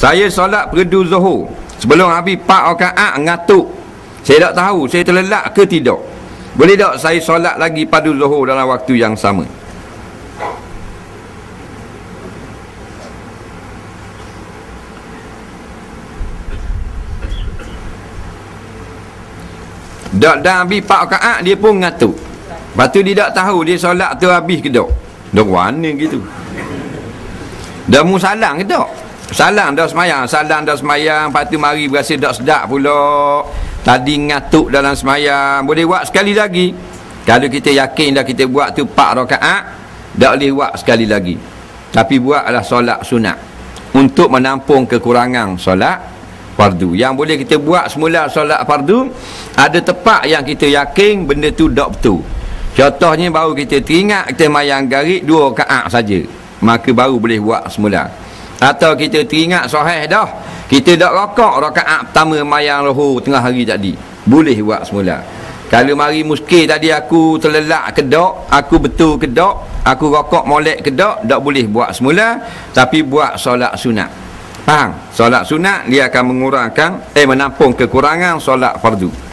Saya solat perdu Zuhur, sebelum habis 4 rakaat ngantuk. Saya tak tahu saya terlelap ke tidak. Boleh tak saya solat lagi padu Zuhur dalam waktu yang sama? Dah habis 4 rakaat dia pun ngantuk. Lepas tu dia tak tahu dia solat tu habis ke tak. Dah mana gitu. Dah mu salang ke tak? Salang dah semayang, lepas tu mari berasa tak sedap pula. Tadi ngantuk dalam semayang. Boleh buat sekali lagi. Kalau kita yakin dah kita buat tu 4 rakaat, tak boleh buat sekali lagi. Tapi buatlah solat sunat untuk menampung kekurangan solat fardu. Yang boleh kita buat semula solat fardu, ada tempat yang kita yakin benda tu tak betul. Contohnya baru kita teringat kita mayang garik 2 rakaat saja, maka baru boleh buat semula. Atau kita teringat sahih dah, kita dak rakaat rakaat pertama mayang lohor tengah hari tadi, boleh buat semula. Kalau mari muskil tadi aku terlelak ke dak, aku betul ke dak, aku rakaat molek ke dak, tak boleh buat semula, tapi buat solat sunat. Faham? Solat sunat dia akan mengurangkan menampung kekurangan solat fardu.